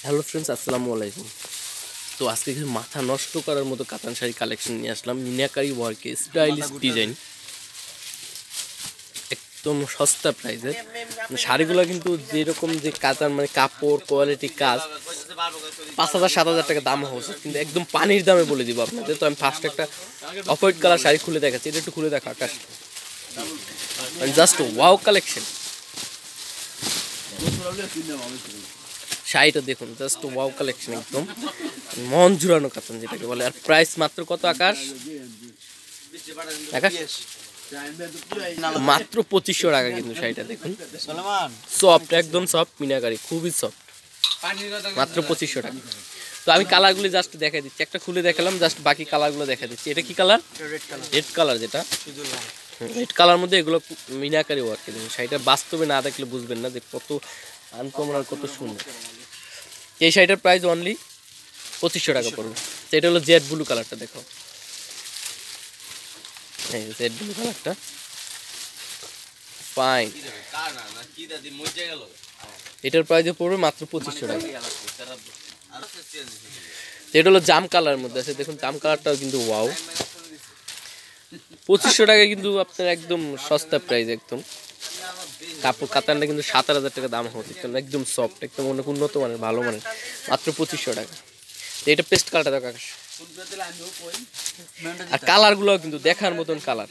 Hello friends, আসসালামু আলাইকুম। তো আজকে কিছু মাথা নষ্ট করার মতো কাতান শাড়ি কালেকশন নিয়ে আসলাম। মিনাকারি ওয়ার্কে স্টাইলিশ ডিজাইন, একদম সস্তা প্রাইসে। শাড়িগুলো কিন্তু যেরকম যে কাতান মানে কাপড় কোয়ালিটি কাজ 5,000-7,000 টাকা দাম হচ্ছে, কিন্তু একদম পানির দামে বলে দিব আপনাদের। তো আমি ফার্স্ট একটা অফ হোয়াইট কালার শাড়ি খুলে দেখাচ্ছি। এটা একটু খুলে দেখা আকাশ, জাস্ট ওয়াও কালেকশন। শাড়িটা দেখুন, জাস্ট ওয়াও কালেকশন, একদম মন জুড়ানো কাতান যেটাকে বলে। আর প্রাইস মাত্র কত আকাশ? আকাশ মাত্র 2500 টাকা। কিন্তু শাড়িটা দেখুন, সফট, একদম সফট মিনাকারি, খুবই সফট, মাত্র 2500 টাকা। তো আমি কালারগুলি জাস্ট দেখাই দিচ্ছি, একটা খুলে দেখালাম, জাস্ট বাকি কালারগুলো দেখা দিচ্ছি। এটা কি কালার? Red colour. যেটা রেড কালার মধ্যে এগুলো মিনাকারি ওয়ার্ক। শাড়িটা বাস্তবে না দেখলে বুঝবেন না যে কত আনকমন আর কত সুন্দর। এই শাড়িটার প্রাইস অনলি 2500 টাকা পড়বে। এটা হলো জেড ব্লু কালারটা, দেখো জেড ব্লু কালারটা ফাইন। এটার প্রাইস পড়বে মাত্র 2500 টাকা। এটা হলো জাম কালার মধ্যে আছে, দেখুন জাম কালারটাও কিন্তু ওয়াও। 2500 টাকা কিন্তু আপনার একদম সস্তা প্রাইস। একদম কাপড় কাতানটা কিন্তু 7,000 টাকা দাম হচ্ছে, একদম সফট, একদম অনেক উন্নত মানের, ভালো মানের, মাত্র 2500 টাকা। এটা পেস্ট কালারটা দেখো আকাশ। আর কালারগুলো কিন্তু দেখার মতন কালার,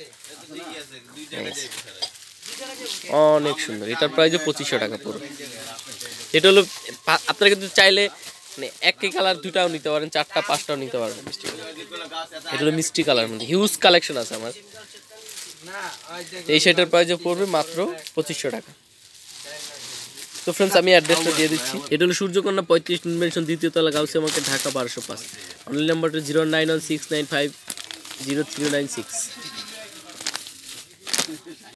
অনেক সুন্দর। এটার প্রাইসও 2500 টাকা পড়বে। এটা হলো আপনারা কিন্তু চাইলে মানে একই কালার দুটাও নিতে পারেন, 4টা-5টাও নিতে পারবেন। এটা হলো মিষ্টি কালার মধ্যে, হিউজ কালেকশন আছে আমার। এই শাড়িটার প্রাইসও পড়বে মাত্র 2500 টাকা। তো ফ্রেন্ডস, আমি অ্যাড্রেসটা দিয়ে দিচ্ছি। এটা হলো সূর্যকন্যা 35 মেনশন, 2য় তলা, গাউসিয়া মার্কেট, ঢাকা 1205। অনলাইন নাম্বারটা 09169503996।